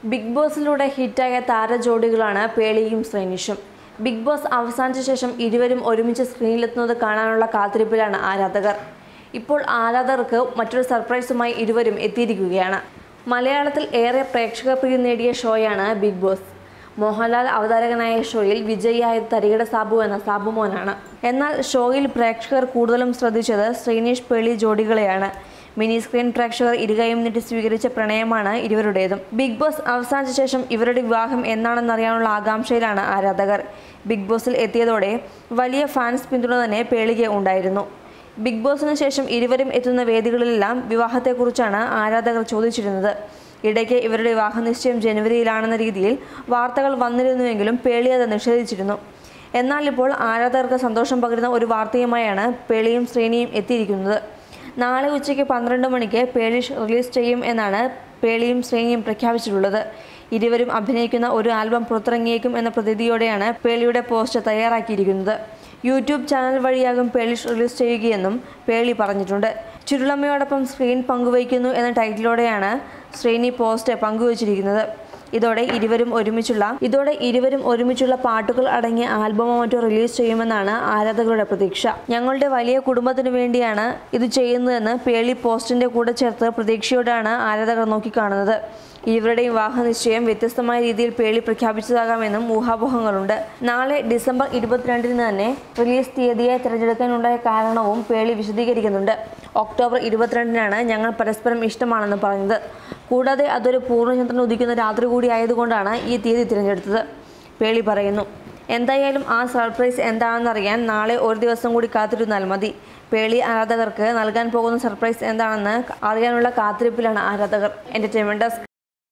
Big ബോസിലൂടെ ഹിറ്റായ താരജോഡികളാണ് പേളിയും ശ്രീനിഷും. ബിഗ് ബോസ് അവസാനിച്ച ശേഷം ഇരുവരും ഒരുമിച്ച് സ്ക്രീനിലെത്തുന്നത് കാണാനുള്ള കാത്തിരിപ്പിലാണ് ആരാധകർ. ഇപ്പോൾ ആരാധകർക്ക് മറ്റൊരു സർപ്രൈസുമായി ഇരുവരും എത്തിയിരിക്കുകയാണ്. മലയാളത്തിൽ ഏറെ പ്രേക്ഷക പ്രിയ നേടിയ ഷോയാണ് ബിഗ് ബോസ്. മോഹൻലാൽ അവതാരകനായ ഷോയിൽ വിജയിയായത് തരികിട സാബു എന്ന സാബുമോനാണ്. എന്നാൽ ഷോയിൽ പ്രേക്ഷകർ കൂടുതലും ശ്രദ്ധിച്ചത് ശ്രീനിഷ് പേളി ജോഡികളെയാണ്. മിനി സ്ക്രീൻ പ്രേക്ഷകർ ഇരുകൈയും നീട്ടി സ്വീകരിച്ച പ്രണയമാണ് ഇരുവരുടേതും. ബിഗ് ബോസ് അവസാനിച്ച ശേഷം ഇവരുടെ വിവാഹം എന്നാണെന്നറിയാനുള്ള ആകാംക്ഷയിലാണ് ആരാധകർ. ബിഗ് ബോസിൽ എത്തിയതോടെ വലിയ ഫാൻസ് പിന്തുണ തന്നെ പേളിക്ക് ഉണ്ടായിരുന്നു. ബിഗ് ബോസിന് ശേഷം ഇരുവരും എത്തുന്ന വേദികളിലെല്ലാം വിവാഹത്തെക്കുറിച്ചാണ് ആരാധകർ ചോദിച്ചിരുന്നത്. ഇടയ്ക്ക് ഇവരുടെ വിവാഹ നിശ്ചയം ജനുവരിയിലാണെന്ന രീതിയിൽ വാർത്തകൾ വന്നിരുന്നുവെങ്കിലും പേളി അത് നിഷേധിച്ചിരുന്നു. എന്നാൽ ഇപ്പോൾ ആരാധകർക്ക് സന്തോഷം പകരുന്ന ഒരു വാർത്തയുമായാണ് പേളിയും ശ്രീനിയും എത്തിയിരിക്കുന്നത്. നാളെ ഉച്ചയ്ക്ക് 12 മണിക്ക് പേളി റിലീസ് ചെയ്യും എന്നാണ് പേളിയും ശ്രീനിയും പ്രഖ്യാപിച്ചിട്ടുള്ളത്. ഇരുവരും അഭിനയിക്കുന്ന ഒരു ആൽബം പുറത്തിറങ്ങിയേക്കും എന്ന പ്രതീതിയോടെയാണ് പേളിയുടെ പോസ്റ്റ് തയ്യാറാക്കിയിരിക്കുന്നത്. യൂട്യൂബ് ചാനൽ വഴിയാകും പേളി റിലീസ് ചെയ്യുകയെന്നും പേളി പറഞ്ഞിട്ടുണ്ട്. ചുരുളമ്മയോടൊപ്പം സ്ക്രീൻ പങ്കുവയ്ക്കുന്നു എന്ന ടൈറ്റിലോടെയാണ് ശ്രീനി പോസ്റ്റ് പങ്കുവച്ചിരിക്കുന്നത്. ഇതോടെ ഇരുവരും ഒരുമിച്ചുള്ള പാട്ടുകൾ അടങ്ങിയ ആൽബമോ മറ്റോ റിലീസ് ചെയ്യുമെന്നാണ് ആരാധകരുടെ പ്രതീക്ഷ. ഞങ്ങളുടെ വലിയ കുടുംബത്തിനു വേണ്ടിയാണ് ഇത് ചെയ്യുന്നതെന്ന് പേളി പോസ്റ്റിന്റെ കൂടെ ചേർത്ത് പ്രതീക്ഷയോടാണ് ആരാധകർ നോക്കിക്കാണുന്നത്. ഇവരുടെ വിവാഹ നിശ്ചയം വ്യത്യസ്തമായ രീതിയിൽ പേളി പ്രഖ്യാപിച്ചതാകാമെന്നും ഊഹാപോഹങ്ങളുണ്ട്. നാളെ ഡിസംബർ 22 തന്നെ റിലീസ് തീയതിയെ തിരഞ്ഞെടുക്കാനുണ്ടായ കാരണവും പേളി വിശദീകരിക്കുന്നുണ്ട്. ഒക്ടോബർ 22 ഞങ്ങൾ പരസ്പരം ഇഷ്ടമാണെന്ന് പറഞ്ഞത്. കൂടാതെ അതൊരു പൂർണ്ണചന്ദ്രൻ ഉദിക്കുന്ന രാത്രി കൂടി ആയതുകൊണ്ടാണ് ഈ തീയതി തിരഞ്ഞെടുത്തത്, പേളി പറയുന്നു. എന്തായാലും ആ സർപ്രൈസ് എന്താണെന്നറിയാൻ നാളെ ഒരു ദിവസം കൂടി കാത്തിരുന്നാൽ മതി. പേളി ആരാധകർക്ക് നൽകാൻ പോകുന്ന സർപ്രൈസ് എന്താണെന്ന് അറിയാനുള്ള കാത്തിരിപ്പിലാണ് ആരാധകർ. Entertainment desk.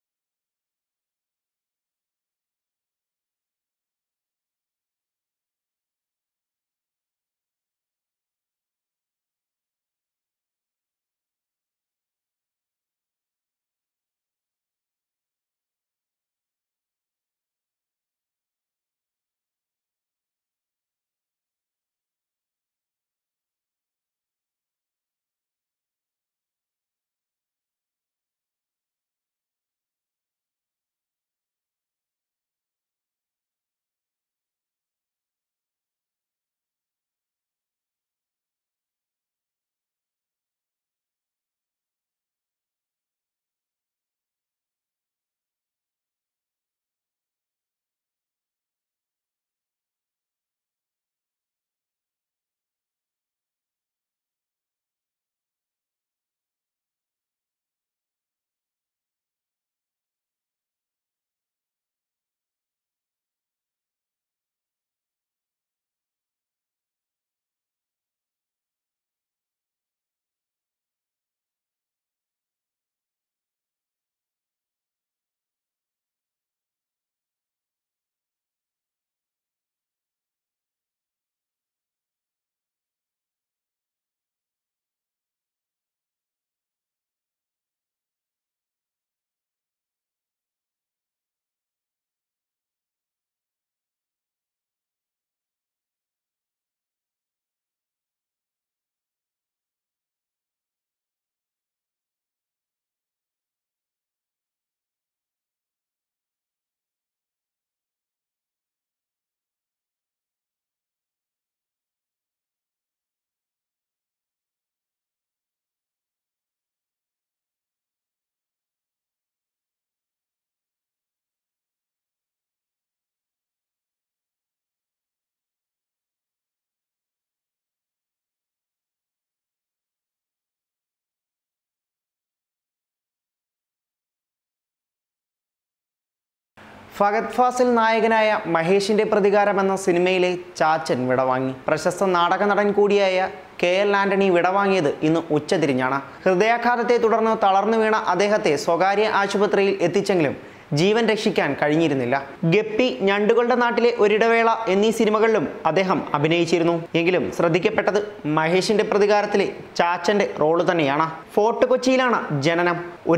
ഫഹദ് ഫാസിൽ നായകനായ മഹേഷിന്റെ പ്രതികാരം എന്ന സിനിമയിലെ ചാച്ചൻ വിടവാങ്ങി. പ്രശസ്ത നാടക നടൻ കൂടിയായ KL ആന്റണി വിടവാങ്ങിയത് ഇന്ന് ഉച്ചതിരിഞ്ഞാണ്. ഹൃദയാഘാതത്തെ തുടർന്ന് തളർന്നു വീണ അദ്ദേഹത്തെ സ്വകാര്യ ആശുപത്രിയിൽ എത്തിച്ചെങ്കിലും ജീവൻ രക്ഷിക്കാൻ കഴിഞ്ഞിരുന്നില്ല. ഗപ്പി, ഞണ്ടുകളുടെ നാട്ടിലെ ഒരിടവേള എന്നീ സിനിമകളിലും അദ്ദേഹം അഭിനയിച്ചിരുന്നു. എങ്കിലും ശ്രദ്ധിക്കപ്പെട്ടത് മഹേഷിന്റെ പ്രതികാരത്തിലെ ചാച്ചന്റെ റോള് തന്നെയാണ്. ഫോർട്ട് കൊച്ചിയിലാണ് ജനനം.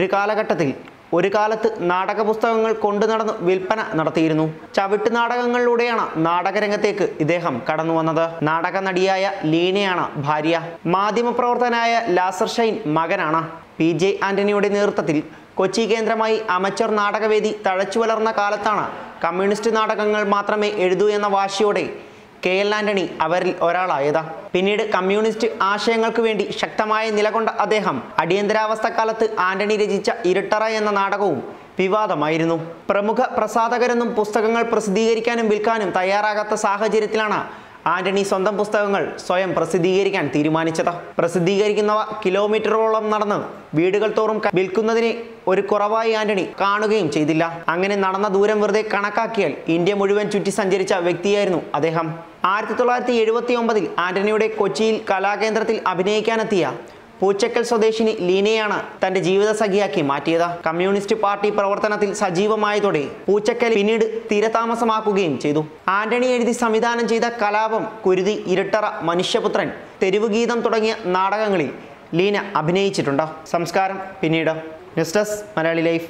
ഒരു കാലത്ത് നാടക പുസ്തകങ്ങൾ കൊണ്ടു നടന്ന് വിൽപ്പന നടത്തിയിരുന്നു. ചവിട്ട് നാടകങ്ങളിലൂടെയാണ് നാടകരംഗത്തേക്ക് ഇദ്ദേഹം കടന്നു വന്നത്. നാടക നടിയായ ലീനയാണ് ഭാര്യ. മാധ്യമപ്രവർത്തകനായ ലാസർ ഷൈൻ മകനാണ്. PJ ആന്റണിയുടെ നേതൃത്വത്തിൽ കൊച്ചി കേന്ദ്രമായി അമച്ചർ നാടകവേദി തഴച്ചു വളർന്ന കാലത്താണ് കമ്മ്യൂണിസ്റ്റ് നാടകങ്ങൾ മാത്രമേ എഴുതൂ എന്ന വാശിയോടെ KL ആന്റണി അവരിൽ ഒരാളായത്. പിന്നീട് കമ്മ്യൂണിസ്റ്റ് ആശയങ്ങൾക്ക് വേണ്ടി ശക്തമായ നിലകൊണ്ട അദ്ദേഹം അടിയന്തരാവസ്ഥക്കാലത്ത് ആന്റണി രചിച്ച ഇരുട്ടറ എന്ന നാടകവും വിവാദമായിരുന്നു. പ്രമുഖ പ്രസാധകരൊന്നും പുസ്തകങ്ങൾ പ്രസിദ്ധീകരിക്കാനും വിൽക്കാനും തയ്യാറാകാത്ത സാഹചര്യത്തിലാണ് ആന്റണി സ്വന്തം പുസ്തകങ്ങൾ സ്വയം പ്രസിദ്ധീകരിക്കാൻ തീരുമാനിച്ചത്. പ്രസിദ്ധീകരിക്കുന്നവ കിലോമീറ്ററോളം നടന്ന് വീടുകൾ തോറും വിൽക്കുന്നതിന് ഒരു കുറവായി ആന്റണി കാണുകയും ചെയ്തില്ല. അങ്ങനെ നടന്ന ദൂരം വെറുതെ കണക്കാക്കിയാൽ ഇന്ത്യ മുഴുവൻ ചുറ്റി സഞ്ചരിച്ച വ്യക്തിയായിരുന്നു അദ്ദേഹം. 1979 ആന്റണിയുടെ കൊച്ചിയിൽ കലാകേന്ദ്രത്തിൽ അഭിനയിക്കാനെത്തിയ പൂച്ചക്കൽ സ്വദേശിനി ലീനയാണ് തന്റെ ജീവിതസഖിയാക്കി മാറ്റിയത്. കമ്മ്യൂണിസ്റ്റ് പാർട്ടി പ്രവർത്തനത്തിൽ സജീവമായതോടെ പൂച്ചക്കൽ പിന്നീട് സ്ഥിരതാമസമാക്കുകയും ചെയ്തു. ആന്റണി എഴുതി സംവിധാനം ചെയ്ത കലാപം, കുരുതി, ഇരുട്ടറ, മനുഷ്യപുത്രൻ, തെരുവുഗീതം തുടങ്ങിയ നാടകങ്ങളിൽ ലീന അഭിനയിച്ചിട്ടുണ്ട്. സംസ്കാരം പിന്നീട്. News desk Malayali life.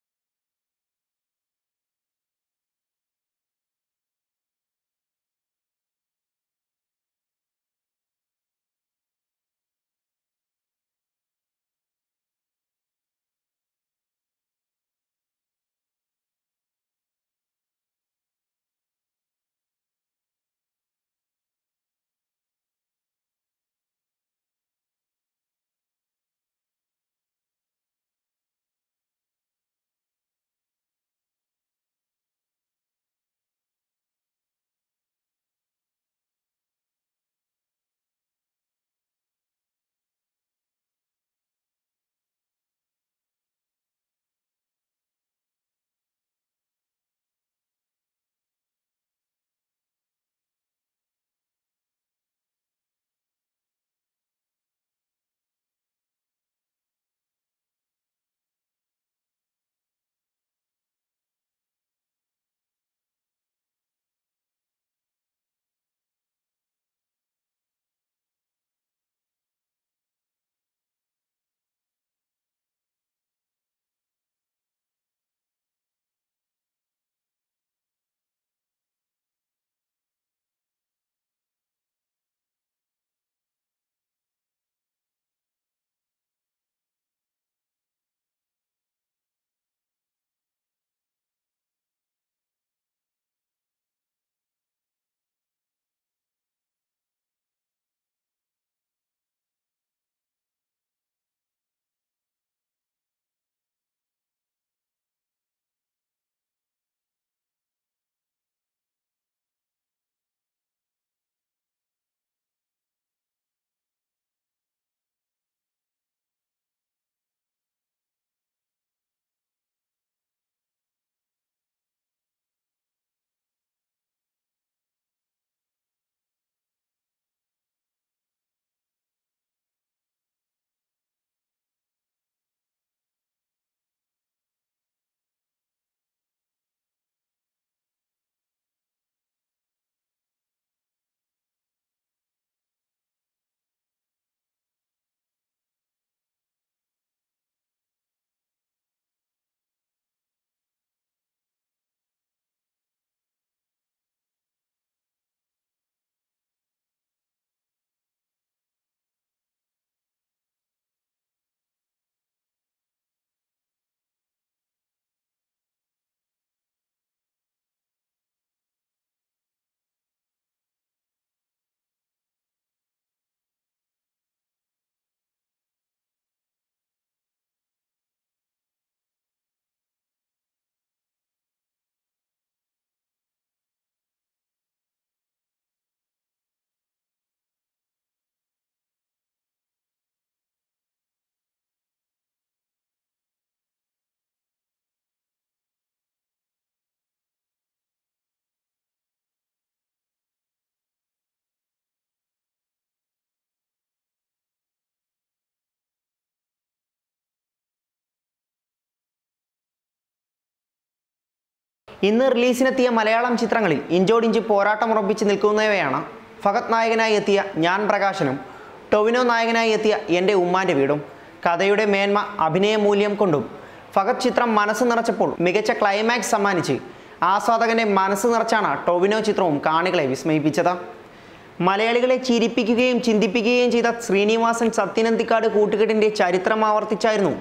ഇന്ന് റിലീസിനെത്തിയ മലയാളം ചിത്രങ്ങളിൽ ഇഞ്ചോടിഞ്ച് പോരാട്ടമുറപ്പിച്ച് നിൽക്കുന്നവയാണ് ഫഹദ് നായകനായി എത്തിയ ഞാൻ പ്രകാശനും ടൊവിനോ നായകനായി എത്തിയ എൻ്റെ ഉമ്മാൻ്റെ വീടും. കഥയുടെ മേന്മ, അഭിനയ മൂല്യം കൊണ്ടും ഫഹദ് ചിത്രം മനസ്സ് നിറച്ചപ്പോൾ മികച്ച ക്ലൈമാക്സ് സമ്മാനിച്ച് ആസ്വാദകൻ്റെ മനസ്സ് നിറച്ചാണ് ടൊവിനോ ചിത്രവും കാണികളെ വിസ്മയിപ്പിച്ചത്. മലയാളികളെ ചിരിപ്പിക്കുകയും ചിന്തിപ്പിക്കുകയും ചെയ്ത ശ്രീനിവാസൻ സത്യനന്തിക്കാട് കൂട്ടുകെട്ടിൻ്റെ ചരിത്രം ആവർത്തിച്ചായിരുന്നു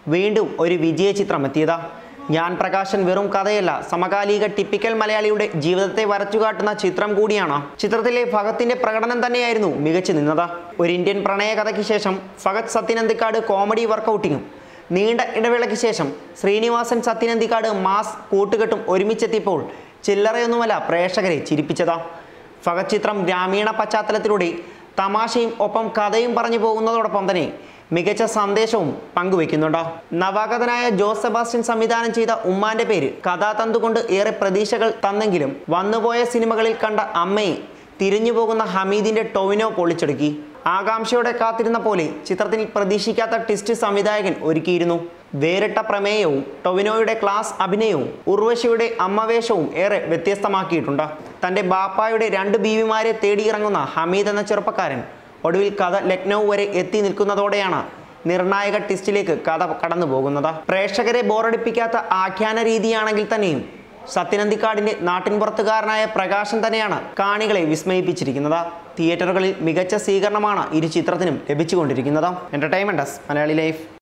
വീണ്ടും ഒരു വിജയ ചിത്രം എത്തിയതാ. ഞാൻ പ്രകാശൻ വെറും കഥയല്ല, സമകാലിക ടിപ്പിക്കൽ മലയാളിയുടെ ജീവിതത്തെ വരച്ചുകാട്ടുന്ന ചിത്രം കൂടിയാണ്. ചിത്രത്തിലെ ഫഹദിന്റെ പ്രകടനം തന്നെയായിരുന്നു മികച്ചു നിന്നത്. ഒരു ഇന്ത്യൻ പ്രണയ കഥയ്ക്ക് ശേഷം ഫഹദ് സത്യനന്ദിക്കാട് കോമഡി വർക്കൗട്ടിങ്ങും, നീണ്ട ഇടവേളയ്ക്ക് ശേഷം ശ്രീനിവാസൻ സത്യനന്ദിക്കാട് മാസ് കൂട്ടുകെട്ടും ഒരുമിച്ചെത്തിയപ്പോൾ ചില്ലറയൊന്നുമല്ല പ്രേക്ഷകരെ ചിരിപ്പിച്ചതാ. ഫഹദ് ചിത്രം ഗ്രാമീണ പശ്ചാത്തലത്തിലൂടെ തമാശയും ഒപ്പം കഥയും പറഞ്ഞു പോകുന്നതോടൊപ്പം തന്നെ മികച്ച സന്ദേശവും പങ്കുവെക്കുന്നുണ്ട്. നവാഗതനായ ജോസ് സെബാസ്റ്റ്യൻ സംവിധാനം ചെയ്ത ഉമ്മാന്റെ പേര് കഥാതന്തു കൊണ്ട് ഏറെ പ്രതീക്ഷകൾ തന്നെങ്കിലും വന്നുപോയ സിനിമകളിൽ കണ്ട അമ്മയെ തിരിഞ്ഞു പോകുന്ന ഹമീദിന്റെ ടൊവിനോ പൊളിച്ചെടുക്കി. ആകാംക്ഷയോടെ കാത്തിരുന്ന പോലെ ചിത്രത്തിൽ പ്രതീക്ഷിക്കാത്ത ട്വിസ്റ്റ് സംവിധായകൻ ഒരുക്കിയിരുന്നു. വേറിട്ട പ്രമേയവും ടൊവിനോയുടെ ക്ലാസ് അഭിനയവും ഉർവശിയുടെ അമ്മവേഷവും ഏറെ വ്യത്യസ്തമാക്കിയിട്ടുണ്ട്. തൻ്റെ ബാപ്പായുടെ 2 ബീവിമാരെ തേടിയിറങ്ങുന്ന ഹമീദ് എന്ന ചെറുപ്പക്കാരൻ ഒടുവിൽ കഥ ലക്നൗ വരെ എത്തി നിൽക്കുന്നതോടെയാണ് നിർണായക ട്വിസ്റ്റിലേക്ക് കഥ കടന്നു പോകുന്നത്. പ്രേക്ഷകരെ ബോറടിപ്പിക്കാത്ത ആഖ്യാന രീതിയാണെങ്കിൽ തന്നെയും സത്യനന്ദിക്കാടിന്റെ നാട്ടിൻപുറത്തുകാരനായ പ്രകാശൻ തന്നെയാണ് കാണികളെ വിസ്മയിപ്പിച്ചിരിക്കുന്നത്. തിയേറ്ററുകളിൽ മികച്ച സ്വീകരണമാണ് ഇരു ചിത്രത്തിനും ലഭിച്ചുകൊണ്ടിരിക്കുന്നത്. Entertainment desk, Malayali life.